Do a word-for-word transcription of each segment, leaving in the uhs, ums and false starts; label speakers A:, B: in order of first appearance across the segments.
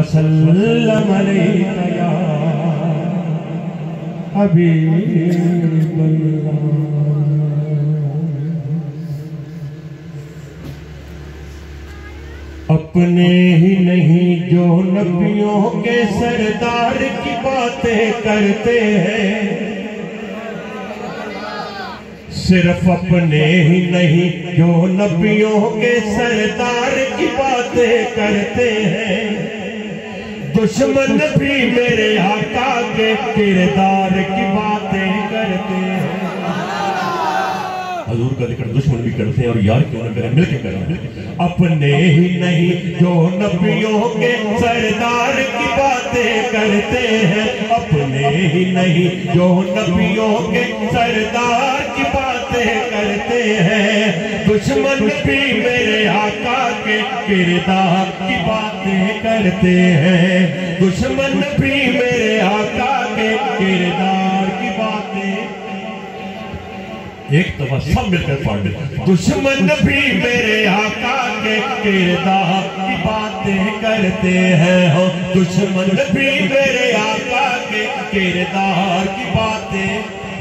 A: وسلم علیکہ یا حبیب اللہ۔ اپنے ہی نہیں جو نبیوں کے سردار کی باتیں کرتے ہیں، صرف اپنے ہی نہیں جو نبیوں کے سردار کی باتیں کرتے ہیں، دشمن بھی میرے آقا کے کردار کی باتیں کرتے ہیں۔ حضور کا ذکر دشمن بھی کرتے ہیں اور یار کیوں نہ کریں، مل کے کریں۔ اپنے ہی نہیں جو نبیوں کے سردار کی باتیں کرتے ہیں، اپنے ہی نہیں جو نبیوں کے سردار کی باتیں کرتے ہیں، دشمن بھی میرے آقا کے کردار کی باتیں کرتے ہیں، دشمن بھی میرے آقا کے کردار کی باتیں۔ ایک دفعہ سب مل کر پڑھ لیں۔ دشمن بھی میرے آقا کے کردار کی باتیں کرتے ہیں، دشمن بھی میرے آقا کے کردار کی باتیں۔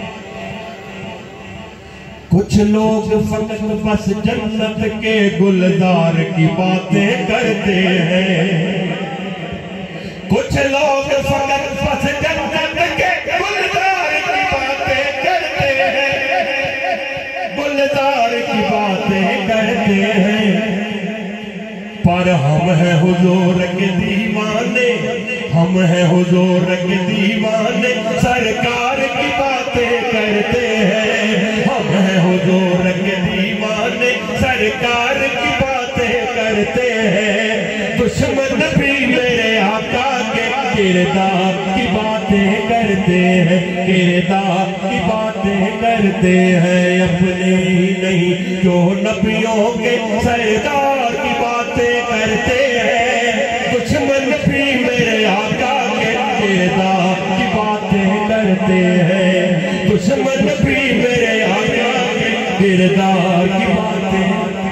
A: کچھ لوگ فقط بس جنت کے گلزار کی باتیں کرتے ہیں، کچھ لوگ فقط بس جنت کے گلزار کی باتیں کرتے ہیں، گلزار کی باتیں کرتے ہیں، پر ہم ہیں حضور کے دیوانے، ہم ہیں حضور کے دیوانے، سرکار کی باتیں کرتے ہیں، ہم ہیں حضور کے دیوانے، سرکار کی باتیں کرتے ہیں، دشمن بھی میرے آقا کے کردار کی باتیں کرتے ہیں، کردار کی باتیں کرتے ہیں، اپنے ہی نہیں جو نبیوں کے سردار کی باتیں کرتے ہیں، دشمن بھی میرے آقا کے کردار کی باتیں کرتے ہیں، دشمن بھی میرے آقا کے کردار کی باتیں۔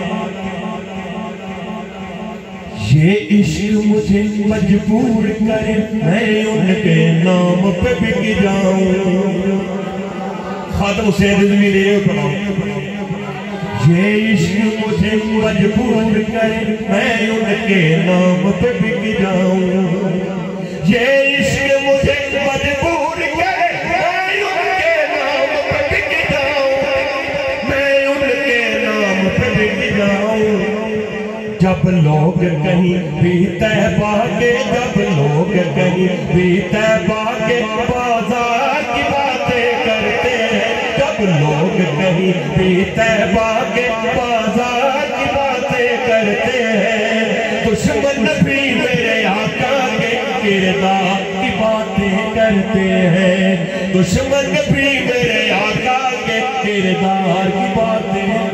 A: یہ عشق مجھے مجبور کرے میں ان کے نام پہ بک جاؤں، خاتم حسین رضوی رہے پڑھاؤں۔ یہ عشق مجھے مجبور کرے میں ان کے نام پہ بک جاؤں، یہ عشق مجھے مجبور کرے میں ان کے نام پہ بک جاؤں، میں ان کے نام پہ بک جاؤں۔ جب لوگ کہیں بھی طیبہ کے، جب لوگ کہیں بھی طیبہ کے بازار کی باتیں کرتے ہیں، جب لوگ کہیں بھی طیبہ کے بازار کی باتیں کرتے ہیں، دشمن بھی میرے آقا کے کردار کی باتیں کرتے ہیں، دشمن بھی میرے آقا کے کردار کی باتیں۔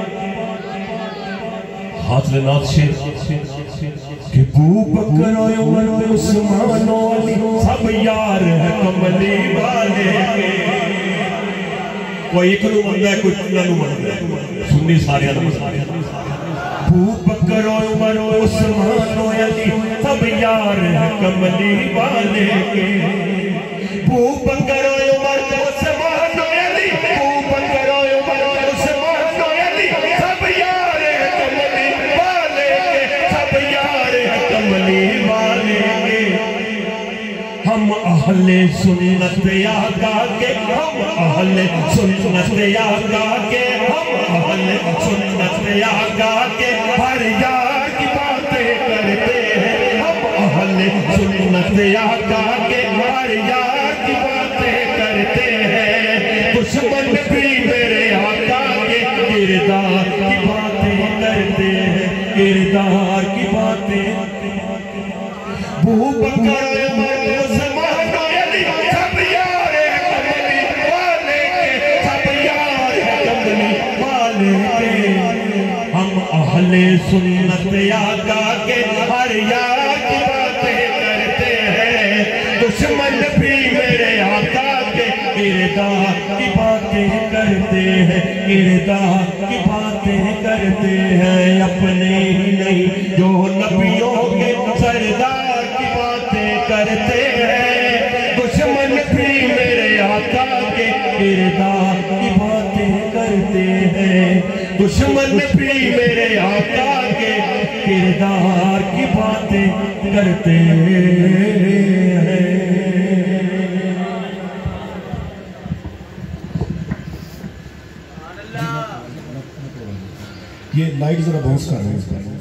A: ہاتھ لنات شیر کہ ابو بکر و عمر و عثمان و علی سب یار ہے کملی والے کے۔ کوئی ایک نو مندہ ہے، کوئی نو مندہ ہے، سنی سارے آدم سارے۔ ابو بکر و عمر و عثمان و علی سب یار ہے کملی والے کے۔ ابو بکر و عمر و عثمان و علی، ابو بکر و عمر و عثمان و علی سب یار ہے کملی والے کے، سب یار ہے کملی والے کے۔ ہم اہل سنت آقا کے، ہم اہل سنت آقا کے، ہم اہل سنت آقا کے، ہر یار کی باتیں کرتے ہیں، ہم اہل سنت آقا کے، ہر یار کی باتیں کرتے ہیں، دشمن بھی میرے آقا کے کردار کی باتیں کرتے ہیں، کردار کی باتیں۔ ابو بکر عمر عثمان و علی سب یار ہے کملی والے کے، سب یار ہے کملی والے کے۔ ہم اہل سنت آقا کے ہر یار کی باتیں کرتے ہیں، دشمن بھی میرے آقا کے کردار کی باتیں کرتے ہیں، کردار کی باتیں کرتے ہیں، اپنے ہی نہیں جو نبیوں کے سردار کی کردار کی باتیں کرتے ہیں، دشمن بھی میرے آقا کے کردار کی باتیں کرتے ہیں۔
B: یہ لائٹ ذرا باؤنس کر رہے ہیں اس کا